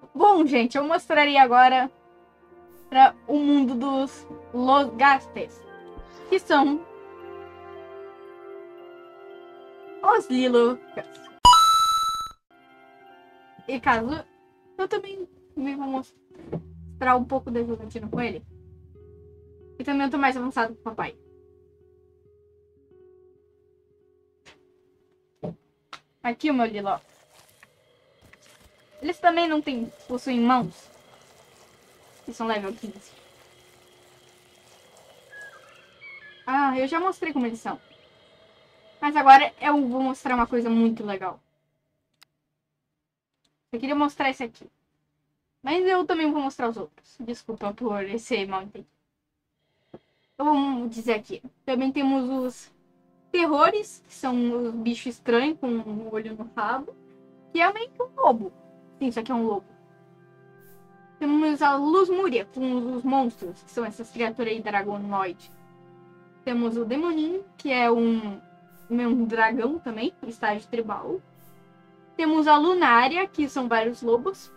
Bom, gente, eu mostraria agora para o mundo dos Logastes, que são os Lilucas. E caso eu também me vou mostrar um pouco da jogatina com ele. E também eu tô mais avançado que o papai. Aqui o meu Liló. Eles também não possuem mãos. Que são level 15. Ah, eu já mostrei como eles são. Mas agora eu vou mostrar uma coisa muito legal. Eu queria mostrar esse aqui. Mas eu também vou mostrar os outros. Desculpa por esse mal entendido. Eu vou dizer aqui. Também temos os terrores, que são os bichos estranhos com um olho no rabo. Que é meio que um lobo. Sim, isso aqui é um lobo. Temos a Lusmúria, com os monstros, que são essas criaturas aí dragonoide. Temos o Demoninho, que é um dragão também, estágio tribal. Temos a Lunária, que são vários lobos.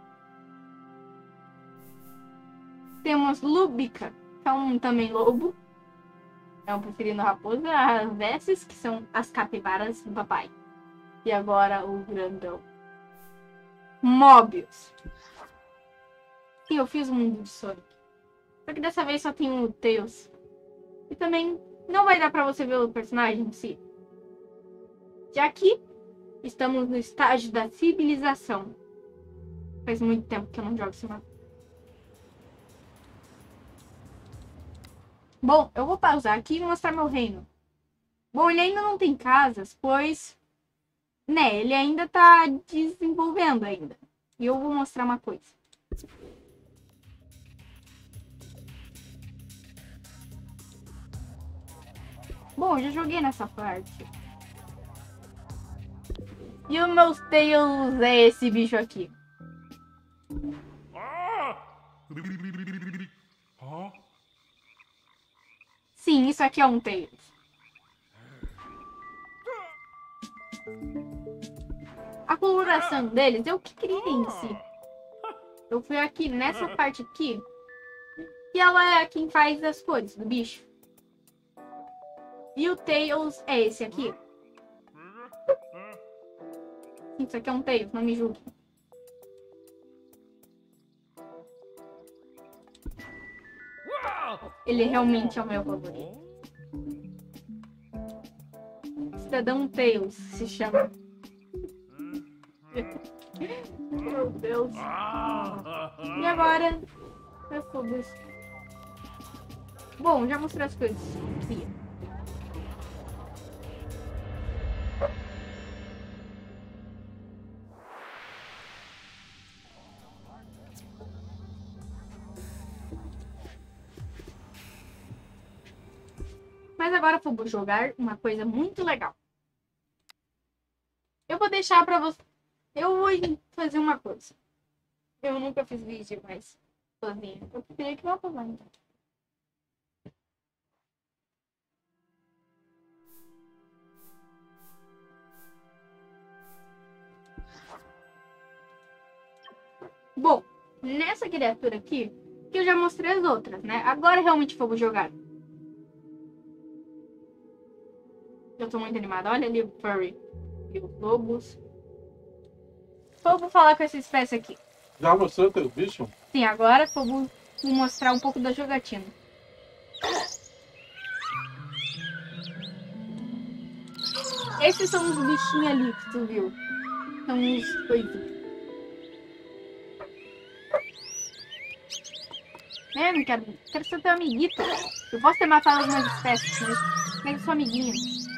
Temos Lúbica, que é um também lobo. É um preferindo raposa. As Vesses, que são as capivaras do papai. E agora o grandão. Mobius. Sim, eu fiz o mundo de Sonic. Só que dessa vez só tem o Tails. E também não vai dar pra você ver o personagem em si. Já que estamos no estágio da civilização. Faz muito tempo que eu não jogo esse mapa. Bom, eu vou pausar aqui e mostrar meu reino. Bom, ele ainda não tem casas, pois... né, ele ainda tá desenvolvendo ainda. E eu vou mostrar uma coisa. Bom, eu já joguei nessa parte. E o meu Tails é esse bicho aqui. Sim, isso aqui é um Tails. A coloração deles eu que criei em si. Eu fui aqui nessa parte aqui. E ela é quem faz as cores do bicho. E o Tails é esse aqui. Isso aqui é um Tails, não me julgue. Ele realmente é o meu favorito. Cidadão Tails se chama. Meu Deus. E agora... eu foda. Bom, já mostrei as coisas. Mas agora eu vou jogar uma coisa muito legal. Eu vou deixar pra você... eu vou fazer uma coisa. Eu nunca fiz vídeo, mas sozinha. Eu queria que eu falar, então. Bom, nessa criatura aqui, que eu já mostrei as outras, né? Agora realmente vou jogar. Eu tô muito animada. Olha ali o Furry e os lobos. Vou falar com essa espécie aqui. Já mostrou teu bicho? Sim, agora vou mostrar um pouco da jogatina. Esses são os bichinhos ali que tu viu. São uns coisinhos. Não quero ser teu amiguito. Eu posso ter matado algumas espécies, mas eu sou amiguinha.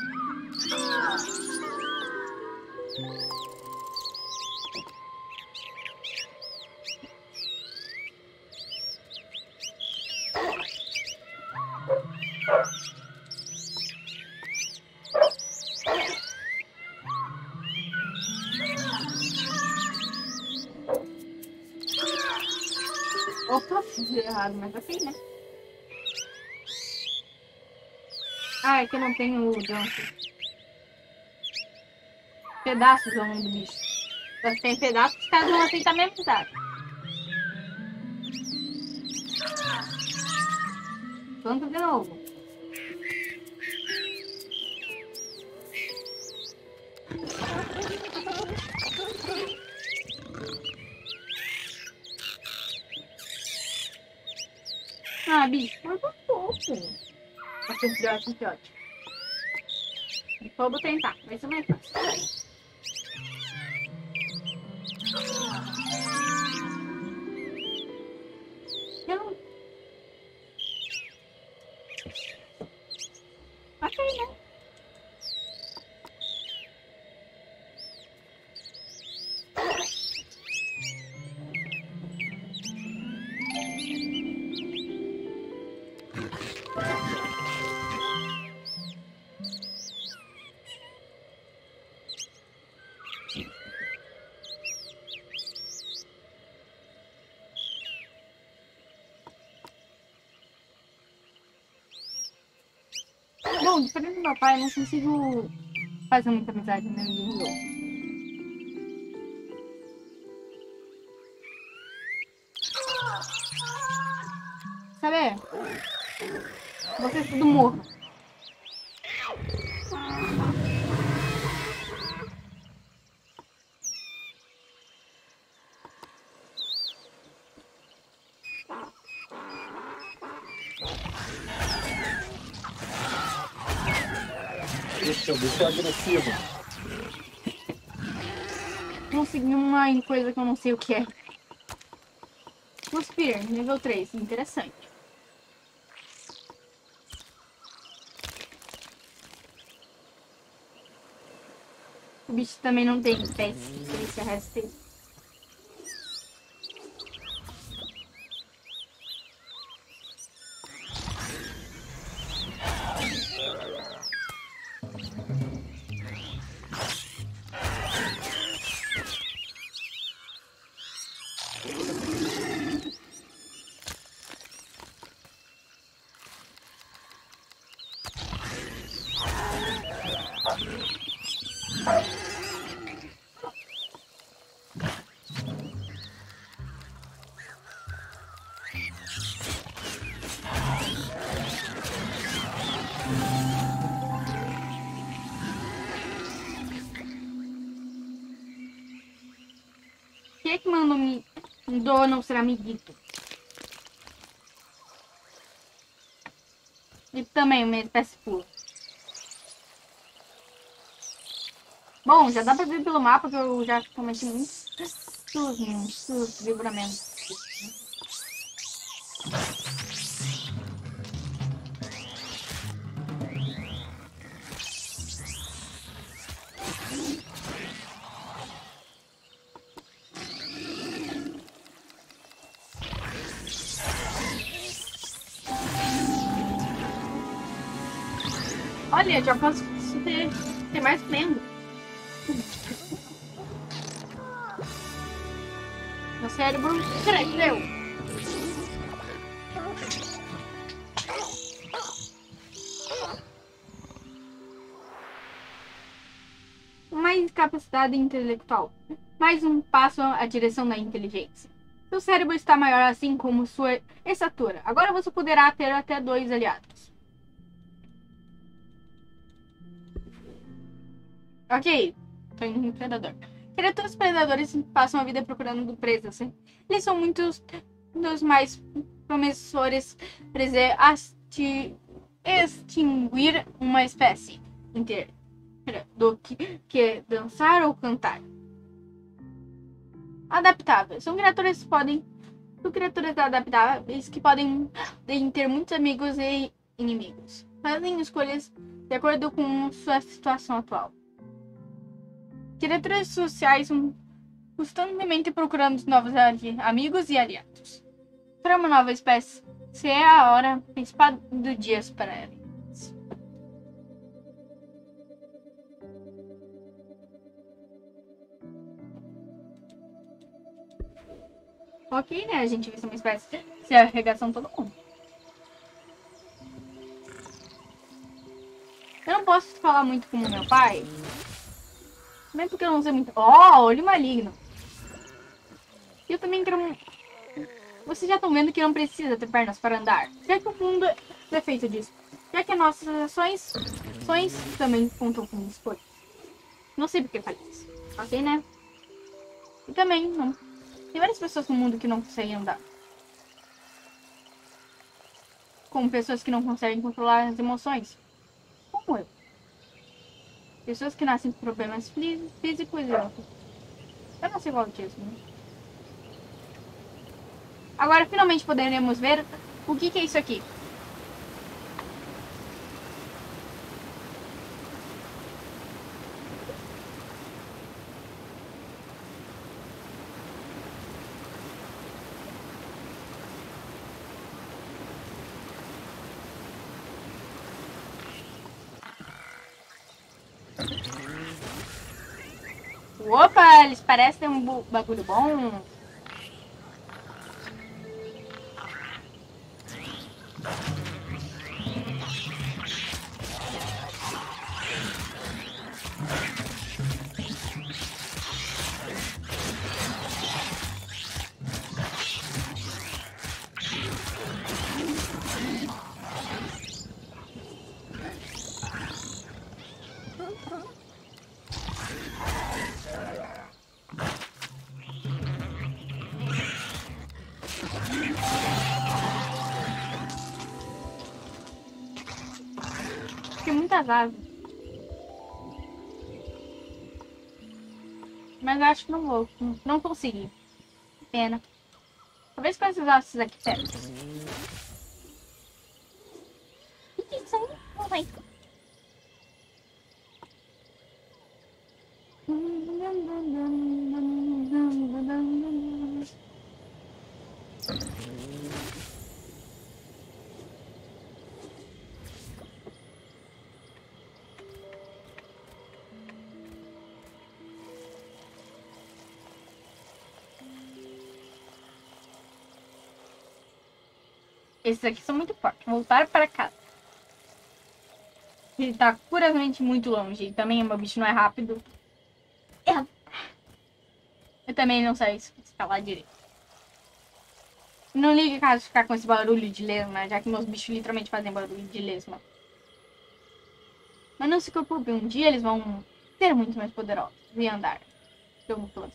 Opa, fiz errado, mas ok, né? Ah, é que eu não tenho o gancho. Pedaços é o nome do bicho. Tem pedaços que os caras vão aceitar mesmo, tá? Planta de novo. Ah, bicho, foi um pouco. Achei filhote, filhote. Vou tentar, vai ser mais fácil. Eu não... Ok, né? Bom, diferente do meu pai, eu não consigo fazer muita amizade dentro do jogo. Sabe? Vocês tudo morram. Esse bicho é agressivo. Consegui uma coisa que eu não sei o que é. Cuspir, nível 3, interessante. O bicho também não tem pés, por isso arrasta ele. Quem é que mandou não ser amiguito? E também uma espécie pula. Bom, já dá pra ver pelo mapa que eu já cometi muitos livramentos. Olha, já posso ter mais membro. Meu cérebro cresceu. Mais capacidade intelectual. Mais um passo à direção da inteligência. Seu cérebro está maior assim como sua estatura. Agora você poderá ter até 2 aliados. Ok, tô indo no predador. Criaturas predadores passam a vida procurando presas. Eles são muitos dos mais promissores para extinguir uma espécie inteira do que dançar ou cantar. Adaptáveis. São criaturas adaptáveis que podem ter muitos amigos e inimigos. Fazem escolhas de acordo com sua situação atual. Criaturas sociais são constantemente procurando novos amigos e aliados. Para uma nova espécie, se é a hora principal do dia para eles. Ok, né? A gente vai ser uma espécie se arregaçam todo mundo. Eu não posso falar muito como meu pai. Também porque eu não sei muito... Ó, olho maligno. E eu também quero... Vocês já estão vendo que não precisa ter pernas para andar. Já que o mundo é feito disso. Já que as nossas ações também contam com escolha. Não sei porque falei isso. Ok, né? E também, não. Tem várias pessoas no mundo que não conseguem andar. Como pessoas que não conseguem controlar as emoções. Como eu. Pessoas que nascem com problemas físicos e outros. Eu não sei qual é o autismo. Agora, finalmente poderemos ver o que é isso aqui. Opa, eles parecem ter um bagulho bom. Tem muitas asas. Mas eu acho que não vou. Não consegui. Pena. Talvez com esses ossos aqui perto. O que é isso aí? Não vai. Esses aqui são muito fortes. Voltar para casa. Ele tá curiosamente muito longe. E também o meu bicho não é rápido. Eu também não sei escalar direito. Não ligue caso ficar com esse barulho de lesma, já que meus bichos literalmente fazem barulho de lesma. Mas não se preocupe, um dia eles vão ser muito mais poderosos e andar. Pelo plano.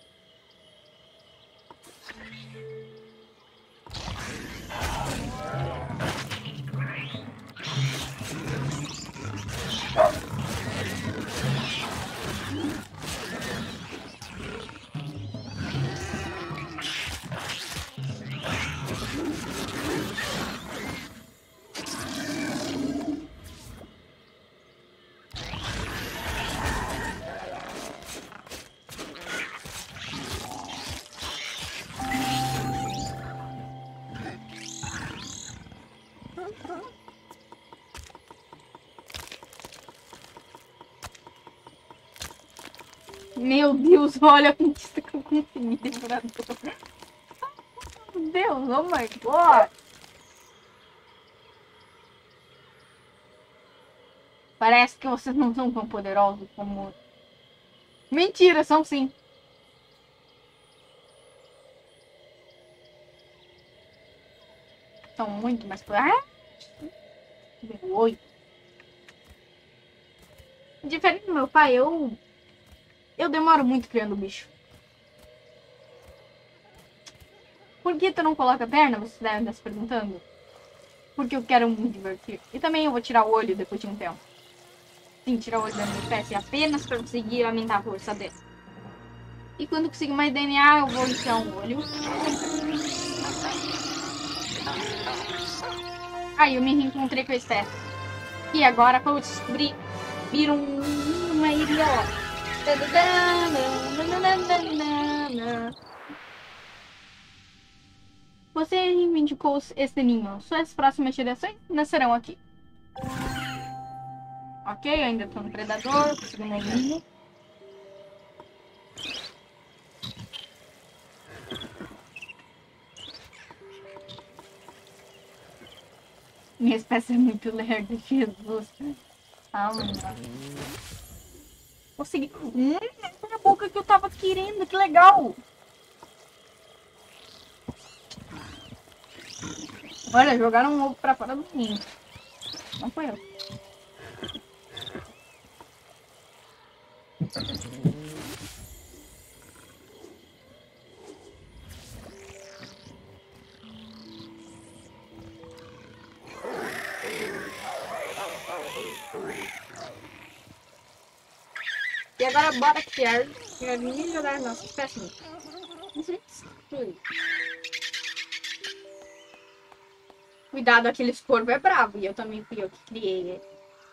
Meu Deus, olha a conquista que eu consegui, devorador. Meu Deus, oh my god. Parece que vocês não são tão poderosos como... Mentira, são sim. São muito mais poderosos. Oi. Diferente do meu pai, eu demoro muito criando bicho. Por que tu não coloca a perna? Vocês devem estar se perguntando. Porque eu quero me divertir. E também eu vou tirar o olho depois de um tempo. Sim, tirar o olho da minha espécie apenas para conseguir aumentar a força dele. E quando conseguir mais DNA, eu vou enfiar um olho. Aí eu me reencontrei com a espécie. E agora, quando eu descobri, vira uma ilha. Você reivindicou esse ninho. Suas próximas direções nascerão aqui. Ok, eu ainda tô no predador, consegui um ninho. Minha espécie é muito lerda, Jesus. Ah, mano. Consegui. boca que eu tava querendo, que legal! Olha, jogaram um ovo pra fora do ninho. Não foi eu. E agora bora criar e jogar nossas pecinhas. Cuidado, aqueles corvos é bravo. E eu também fui eu que criei ele.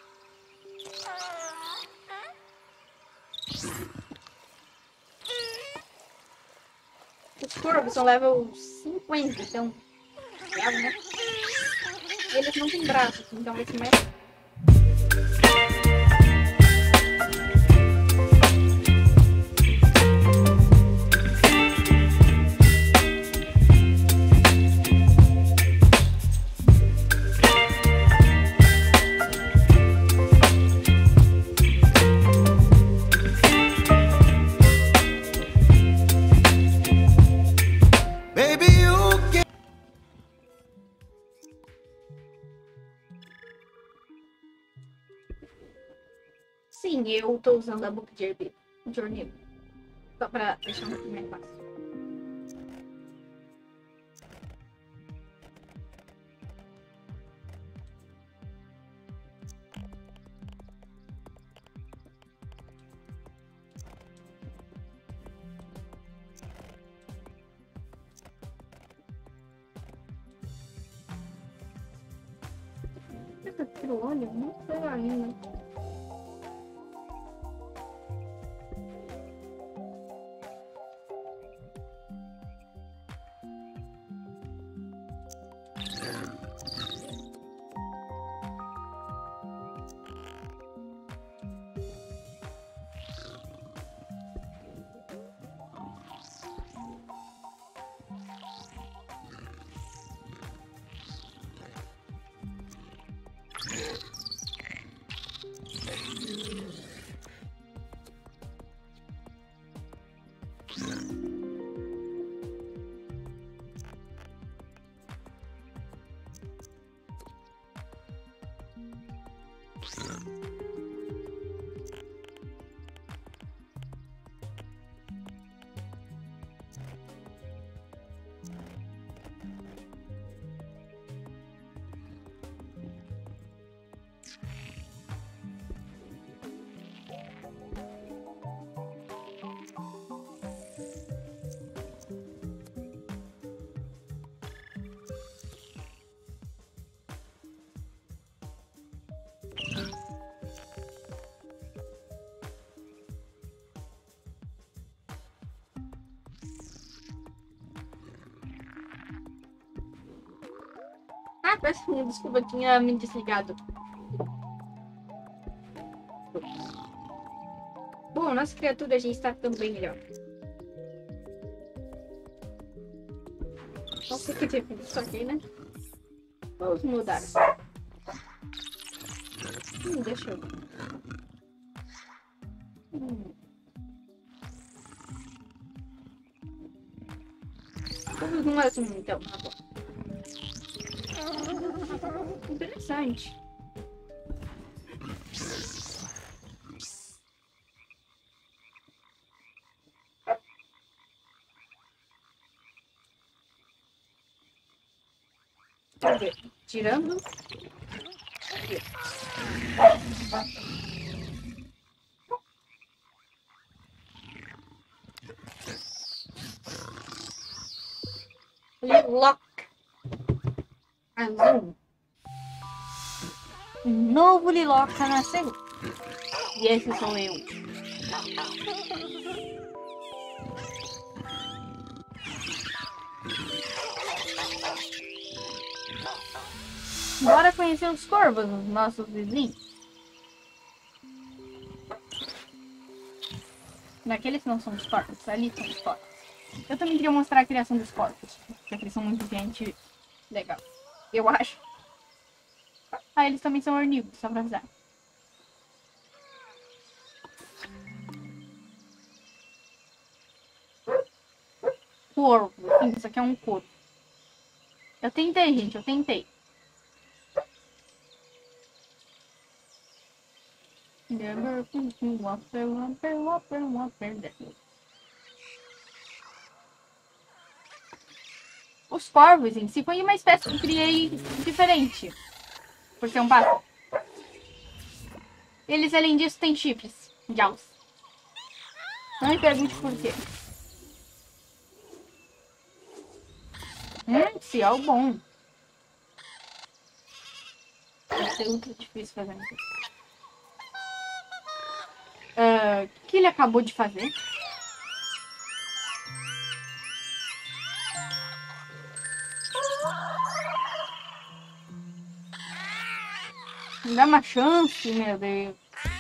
Os corvos são level 50, então... Bravo, né? Eles não têm braços, então vai ser mais... Sim, eu tô usando a Book Journey só pra deixar um pouquinho mais fácil. Olha, muito legal ainda. Ah, peço desculpa, eu tinha me desligado. Bom, nossa criatura já está também melhor. Nossa, que tipo isso aqui, né? Vamos mudar. Deixa eu... Vamos no máximo, então. Tá bom. Interessante. Vamos ver. Tirando. Lock. Azul. Um novo Liloca nasceu. E esse sou eu. Bora conhecer os corvos, os nossos vizinhos. Naqueles não são os corvos, ali são os corvos. Eu também queria mostrar a criação dos corvos, porque eles são muito gente legal. Eu acho. Ah, eles também são ornívoros, só pra avisar. corvo. Sim, isso aqui é um corvo. Eu tentei, gente, eu tentei. Os corvos em si foi uma espécie que criei diferente. Por ser um pássaro. Eles, além disso, têm chifres. Jaws. Não me pergunte por quê. Se é o bom. Vai ser ultra difícil fazer isso. O que ele acabou de fazer? Me dá uma chance, meu Deus.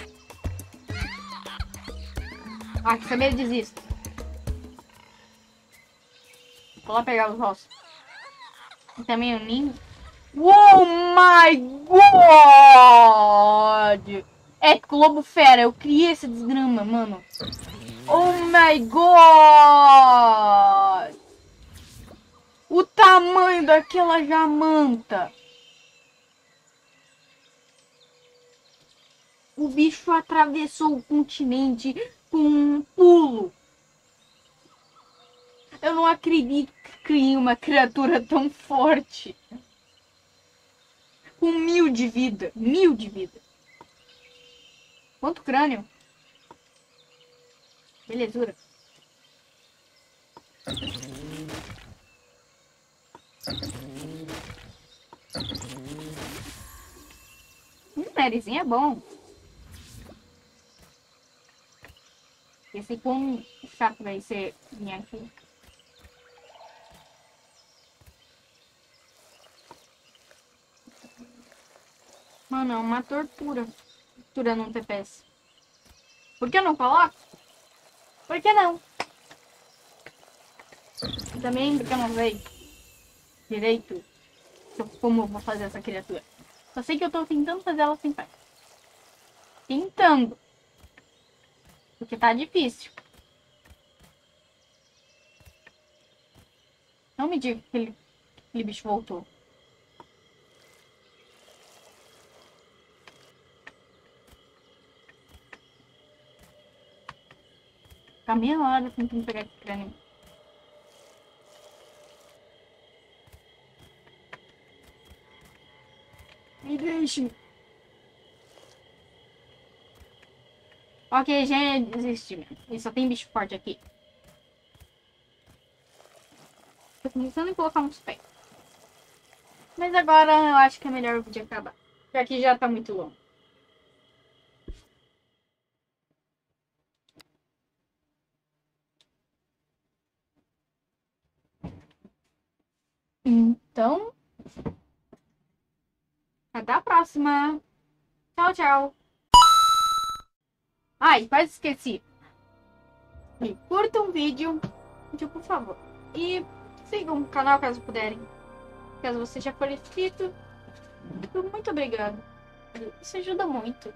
Ah, quer saber? Desisto. Vou lá pegar os ossos. E também o ninho. Oh my god! Épico, lobo fera. Eu criei esse desgrama, mano. Oh my god! O tamanho daquela jamanta. O bicho atravessou o continente com um pulo. Eu não acredito que criei uma criatura tão forte. Com 1000 de vida. 1000 de vida. Quanto crânio? Belezura. Narizinho é bom. Esse quão chato vai ser vir aqui. Mano, é uma tortura. Tortura num TPS. Por que eu não coloco? Por que não? Também porque eu não sei direito como eu vou fazer essa criatura. Só sei que eu tô tentando fazer ela sem pai. Tentando. Porque tá difícil. Não me diga que aquele bicho voltou. Fica meia hora tentando pegar esse crânio. Me deixe. Ok, já desisti mesmo. E só tem bicho forte aqui. Tô começando a colocar uns pés. Mas agora eu acho que é melhor o vídeo acabar. Porque aqui já tá muito longo. Então, até a próxima. Tchau, tchau. Ai, quase esqueci. E curtam o vídeo, por favor. E sigam o canal caso puderem. Caso você já for inscrito, muito obrigado. Isso ajuda muito.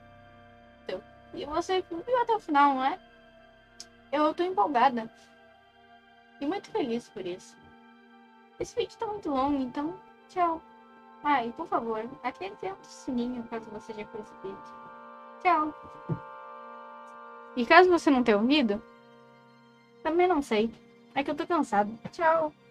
E você viu até o final, não é? Eu tô empolgada. E muito feliz por isso. Esse vídeo tá muito longo, então tchau. Ai, por favor, ative o sininho caso você já for inscrito. Tchau. E caso você não tenha ouvido, também não sei. É que eu tô cansado. Tchau.